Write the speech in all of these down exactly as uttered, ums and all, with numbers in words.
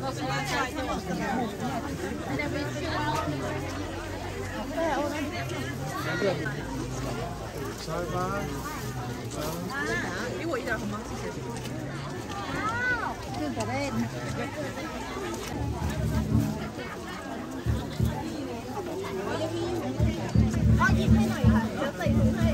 给我一点好吗？谢谢。这个嘞。เอาหยิบให้หน่อยค่ะเดี๋ยวใส่ถุงให้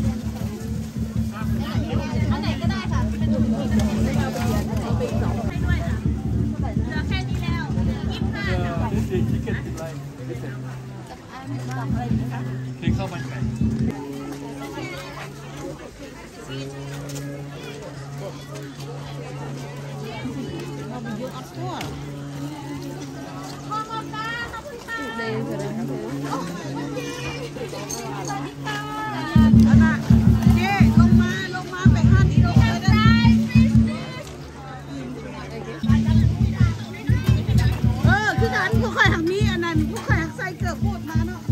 อันไหนก็ได้ค่ะเป็นถุงที่กระถิ่นไม่เอาไปเยอะอันไหนไปสองให้ด้วยค่ะเหลือแค่นี้แล้วยี่สิบห้าค่ะเค้กข้าวมันไก่พ่อมาป้าขอบคุณค่ะเลยเลยครับอันน่ะเจ๊ลงมาลงมาไปห้าดีลงเลยได้เออคือการผู้ใครทางนี้อันนั้นผู้ใครใส่เกลือพูดมาเนาะ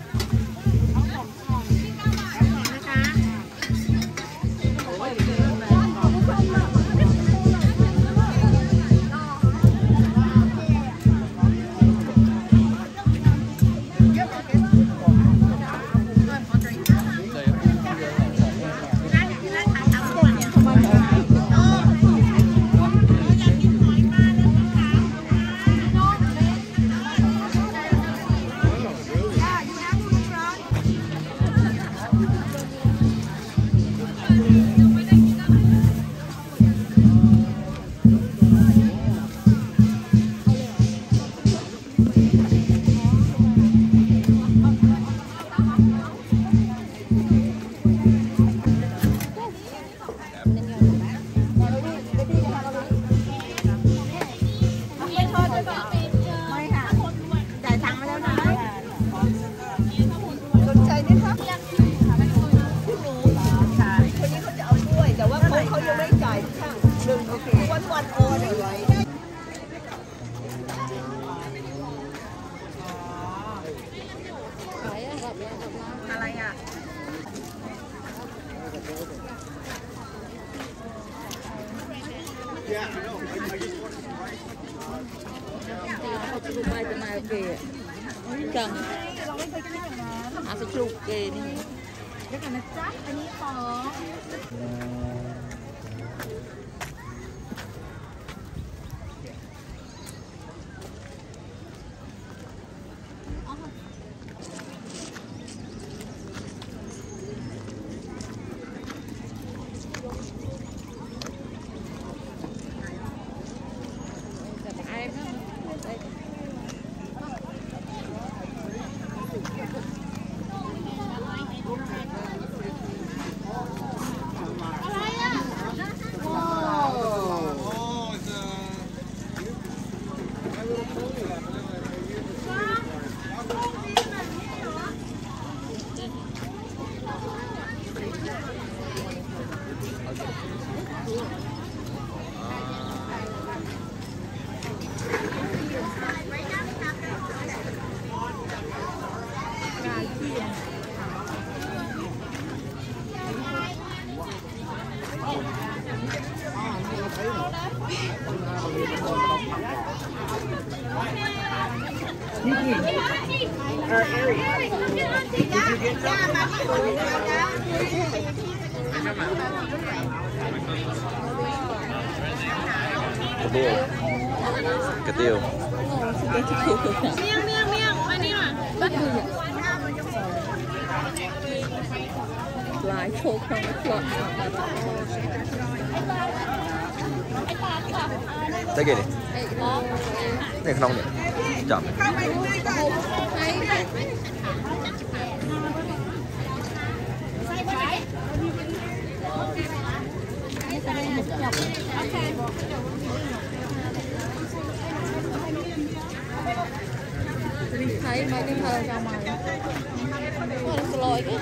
อะไรอ่ะลูกไม้จะมาเกะจังอาสลูกเกะนี่เดี๋ยวกันนะจ๊ะอันนี้ขอกระเตียวเมี่ยงเมี่ยงเมี่ยงอันนี้มาลายโชว์ของหลอดได้กี่นี่นี่ขนมเนี่ยจับthấy mấy cái thơ ra mày nó lôi cái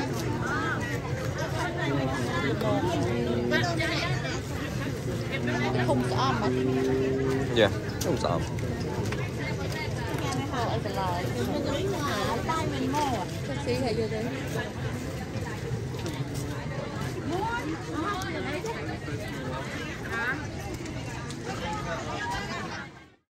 không xóm mà dạ không xóm thôi cái lời tay mình mua taxi hay vô đấy